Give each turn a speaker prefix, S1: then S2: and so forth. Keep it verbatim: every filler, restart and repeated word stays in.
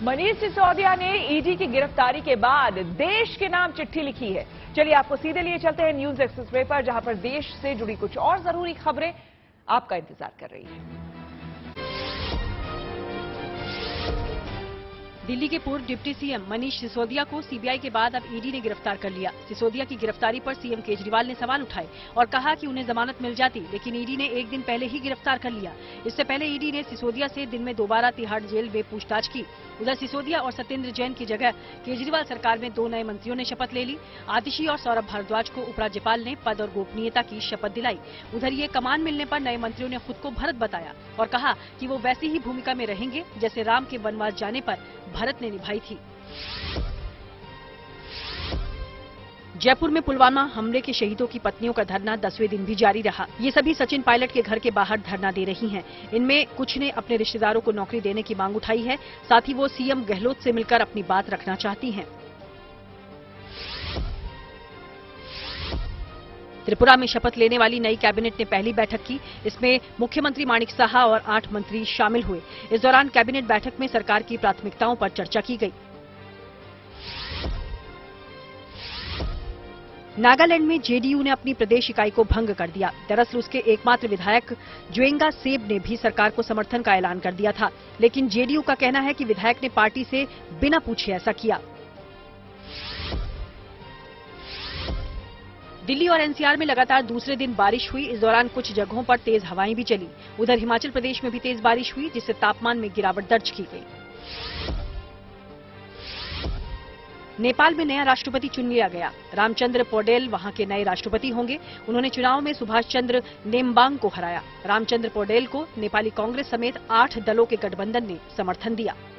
S1: मनीष सिसोदिया ने ईडी की गिरफ्तारी के बाद देश के नाम चिट्ठी लिखी है। चलिए आपको सीधे लिए चलते हैं न्यूज एक्सप्रेस वे पर, जहां पर देश से जुड़ी कुछ और जरूरी खबरें आपका इंतजार कर रही है।
S2: दिल्ली के पूर्व डिप्टी सीएम मनीष सिसोदिया को सीबीआई के बाद अब ईडी ने गिरफ्तार कर लिया। सिसोदिया की गिरफ्तारी पर सीएम केजरीवाल ने सवाल उठाए और कहा कि उन्हें जमानत मिल जाती, लेकिन ईडी ने एक दिन पहले ही गिरफ्तार कर लिया। इससे पहले ईडी ने सिसोदिया से दिन में दोबारा तिहाड़ जेल में पूछताछ की। उधर सिसोदिया और सत्येंद्र जैन की जगह केजरीवाल सरकार में दो नए मंत्रियों ने शपथ ले ली। आतिशी और सौरभ भारद्वाज को उपराज्यपाल ने पद और गोपनीयता की शपथ दिलाई। उधर ये कमान मिलने पर नए मंत्रियों ने खुद को भरत बताया और कहा कि वो वैसी ही भूमिका में रहेंगे जैसे राम के वनवास जाने पर भरत ने निभाई थी। जयपुर में पुलवामा हमले के शहीदों की पत्नियों का धरना दसवें दिन भी जारी रहा। ये सभी सचिन पायलट के घर के बाहर धरना दे रही हैं। इनमें कुछ ने अपने रिश्तेदारों को नौकरी देने की मांग उठाई है, साथ ही वो सीएम गहलोत से मिलकर अपनी बात रखना चाहती हैं। त्रिपुरा में शपथ लेने वाली नई कैबिनेट ने पहली बैठक की। इसमें मुख्यमंत्री माणिक साहा और आठ मंत्री शामिल हुए। इस दौरान कैबिनेट बैठक में सरकार की प्राथमिकताओं पर चर्चा की गई। नागालैंड में जेडीयू ने अपनी प्रदेश इकाई को भंग कर दिया। दरअसल उसके एकमात्र विधायक ज्वेंगा सेब ने भी सरकार को समर्थन का ऐलान कर दिया था, लेकिन जेडीयू का कहना है कि विधायक ने पार्टी से बिना पूछे ऐसा किया। दिल्ली और एनसीआर में लगातार दूसरे दिन बारिश हुई। इस दौरान कुछ जगहों पर तेज हवाएं भी चली। उधर हिमाचल प्रदेश में भी तेज बारिश हुई, जिससे तापमान में गिरावट दर्ज की गई। नेपाल में नया राष्ट्रपति चुन लिया गया। रामचंद्र पौडेल वहां के नए राष्ट्रपति होंगे। उन्होंने चुनाव में सुभाष चंद्र नेम्बांग को हराया। रामचंद्र पौडेल को नेपाली कांग्रेस समेत आठ दलों के गठबंधन ने समर्थन दिया।